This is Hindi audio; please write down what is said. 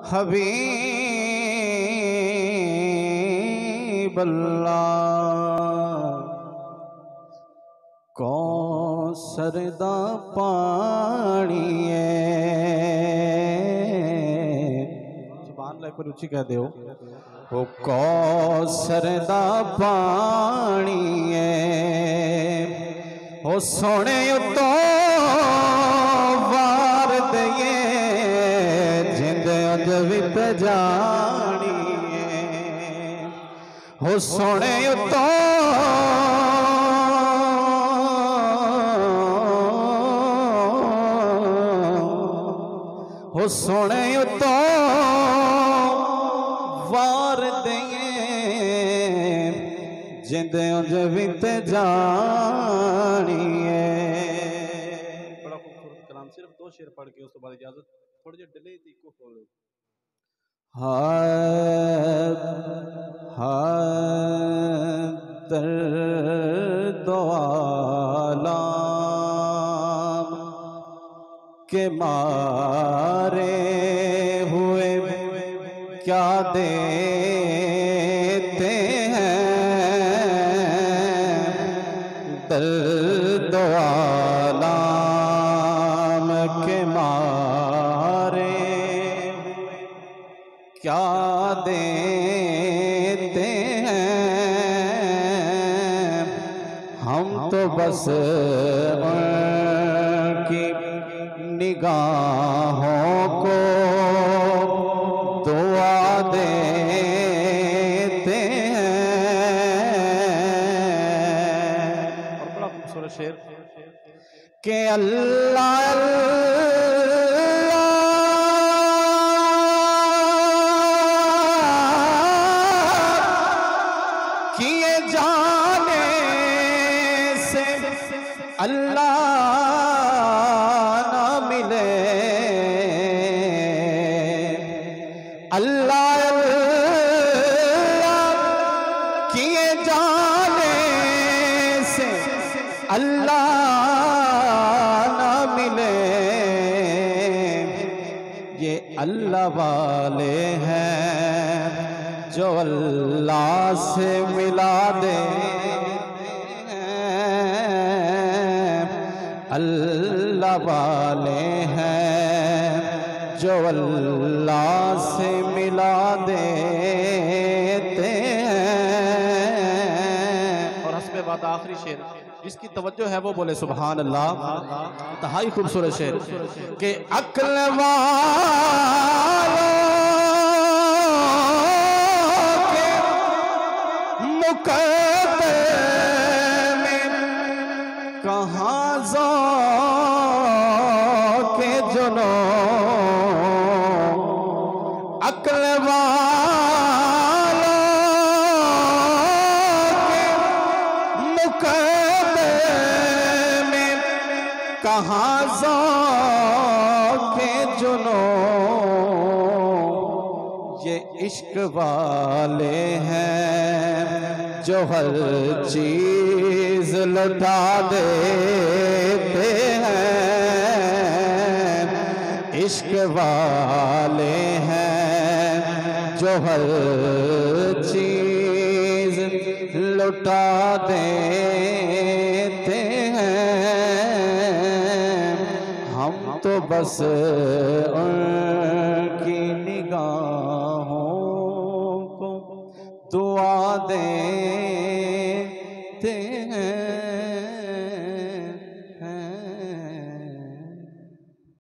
हबीब अल्लाह कौसर दा पानी जुबान लेकर रुचि कह दो वो कौसर दा पानी हो सोने तो वार दे जिंद अज वित जानी हो सोने तो हो सोने तो वार दे जिंद अज वित जानी बड़ा खूबसूरत कलाम। सिर्फ दो शेर पढ़ के उस बाद इजाजत। थोड़ी जी डिले थी को खोलो। दर्द आलम के मारे हुए क्या देते हैं दर्द आलम के मारे क्या देते हैं हम तो बस उनकी निगाहों को दुआ देते हैं। और बड़ा खूबसूरत शेर के अल्लाह किए जाने से अल्लाह ना मिले अल्लाह किए जाने से अल्लाह ना मिले ये अल्लाह वाले हैं जो अल्लाह से मिला दे अल्लाह वाले हैं जो अल्लाह से मिला देते हैं। और हस्बे बात आखिरी शेर जिसकी तवज्जो है वो बोले सुभान अल्लाह। इंतहाई खूबसूरत शेर के अक्ल वालों के मुकद्दर में कहाँ के जुनो अक्ल वालों के मुकद्दर में कहाँ के जुनो ये इश्क वाले हैं जो हर चीज लुटा देते हैं इश्क वाले हैं जो हर चीज लुटा देते हैं हम तो बस उनकी निगाहों को दुआ दें